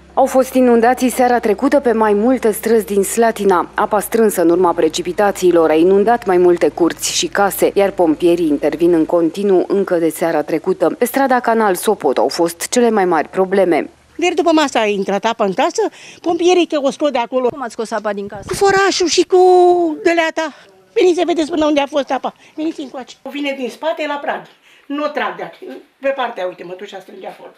Au fost inundații seara trecută pe mai multe străzi din Slatina. Apa strânsă în urma precipitațiilor a inundat mai multe curți și case, iar pompierii intervin în continuu încă de seara trecută. Pe strada Canal Sopot au fost cele mai mari probleme. Ieri după masa a intrat apa în casă, pompierii că o scot de acolo. Cum ați scos apa din casă? Cu forașul și cu deleata. Veniți să vedeți până unde a fost apa. Veniți încoace. Vine din spate la prad. Nu trag de aici. Pe partea, uite, mătușa strânge acolo.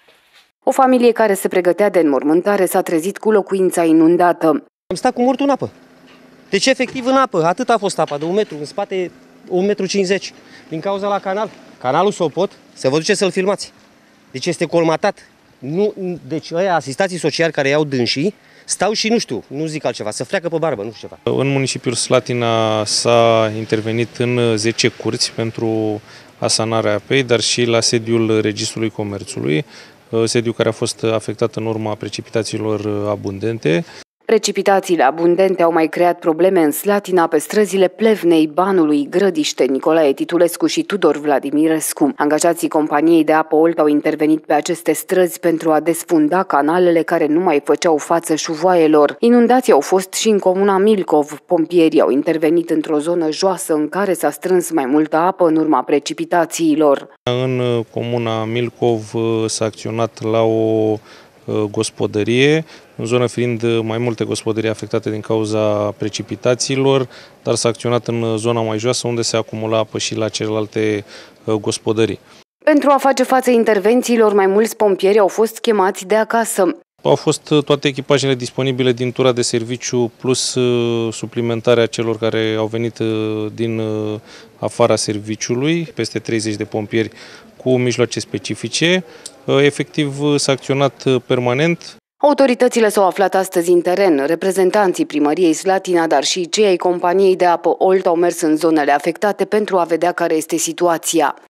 O familie care se pregătea de înmormântare s-a trezit cu locuința inundată. Am stat cu mortul în apă. Deci efectiv în apă. Atât a fost apa, de 1 metru, în spate 1,50 m. Din cauza la canal. Canalul Sopot, să vă duceți să-l filmați. Deci este colmatat. Deci ăia asistații sociali care iau dânsii stau și nu știu, nu zic altceva, să freacă pe barbă, nu știu ceva. În municipiul Slatina s-a intervenit în 10 curți pentru asanarea apei, dar și la sediul Registrului Comerțului, sediu care a fost afectat în urma precipitațiilor abundente. Precipitațiile abundente au mai creat probleme în Slatina pe străzile Plevnei, Banului, Grădiște, Nicolae Titulescu și Tudor Vladimirescu. Angajații companiei de apă Olt au intervenit pe aceste străzi pentru a desfunda canalele care nu mai făceau față șuvoaielor. Inundații au fost și în comuna Milcov. Pompierii au intervenit într-o zonă joasă în care s-a strâns mai multă apă în urma precipitațiilor. În comuna Milcov s-a acționat la o gospodărie, în zonă fiind mai multe gospodării afectate din cauza precipitațiilor, dar s-a acționat în zona mai joasă unde se acumula apă și la celelalte gospodării. Pentru a face față intervențiilor, mai mulți pompieri au fost chemați de acasă. Au fost toate echipajele disponibile din tura de serviciu, plus suplimentarea celor care au venit din afara serviciului, peste 30 de pompieri cu mijloace specifice. Efectiv s-a acționat permanent. Autoritățile s-au aflat astăzi în teren. Reprezentanții primăriei Slatina, dar și cei ai companiei de apă Olt au mers în zonele afectate pentru a vedea care este situația.